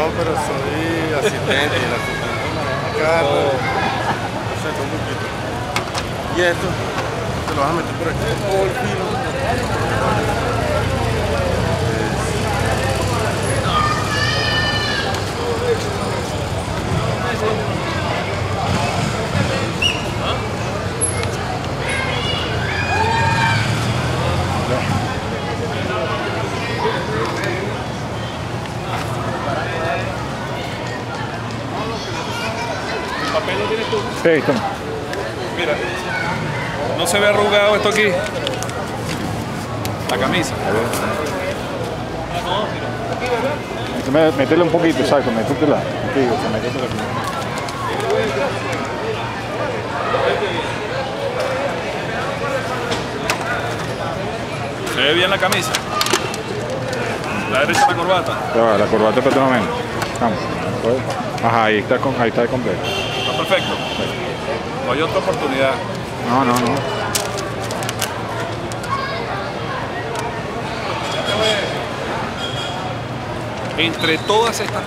No, pero soy asistente. El asistente maneja carro. O sea, un poquito. Y esto, te lo vas a meter por aquí, todo el filo. ¿El papel lo tienes tú? Sí, toma. Mira, no se ve arrugado esto aquí. La camisa. Métele un poquito, exacto, métetela. Contigo, métetela aquí. ¿Se ve bien la camisa? La derecha la corbata. Ya va, la corbata para otro momento. Vamos. Ajá, ahí está completo. Está perfecto. No hay otra oportunidad. No. Entre todas estas